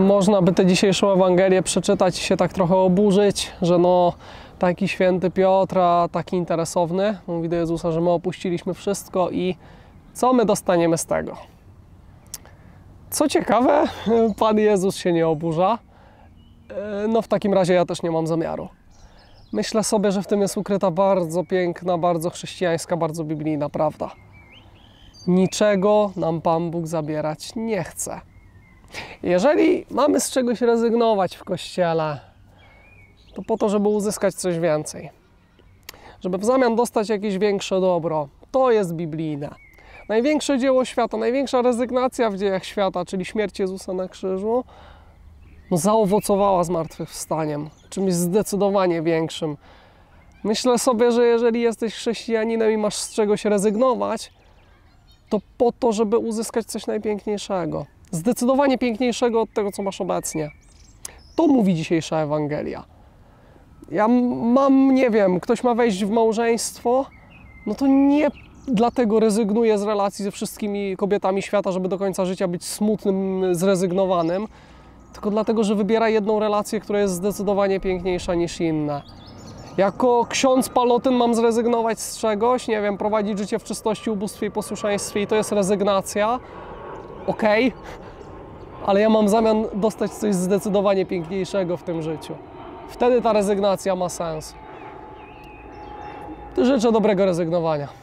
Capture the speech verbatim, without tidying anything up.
można by tę dzisiejszą Ewangelię przeczytać i się tak trochę oburzyć, że no taki święty Piotr, a taki interesowny, mówi do Jezusa, że my opuściliśmy wszystko i co my dostaniemy z tego? Co ciekawe, Pan Jezus się nie oburza. No w takim razie ja też nie mam zamiaru. Myślę sobie, że w tym jest ukryta bardzo piękna, bardzo chrześcijańska, bardzo biblijna prawda. Niczego nam Pan Bóg zabierać nie chce. Jeżeli mamy z czegoś rezygnować w Kościele, to po to, żeby uzyskać coś więcej. Żeby w zamian dostać jakieś większe dobro. To jest biblijne. Największe dzieło świata, największa rezygnacja w dziejach świata, czyli śmierć Jezusa na krzyżu, no, zaowocowała zmartwychwstaniem, czymś zdecydowanie większym. Myślę sobie, że jeżeli jesteś chrześcijaninem i masz z czegoś rezygnować, to po to, żeby uzyskać coś najpiękniejszego. Zdecydowanie piękniejszego od tego, co masz obecnie. To mówi dzisiejsza Ewangelia. Ja mam, nie wiem, ktoś ma wejść w małżeństwo, no to nie dlatego rezygnuje z relacji ze wszystkimi kobietami świata, żeby do końca życia być smutnym, zrezygnowanym, tylko dlatego, że wybiera jedną relację, która jest zdecydowanie piękniejsza niż inne. Jako ksiądz palotyn mam zrezygnować z czegoś, nie wiem, prowadzić życie w czystości, ubóstwie i posłuszeństwie i to jest rezygnacja, okej, okay. Ale ja mam w zamian dostać coś zdecydowanie piękniejszego w tym życiu. Wtedy ta rezygnacja ma sens. Życzę dobrego rezygnowania.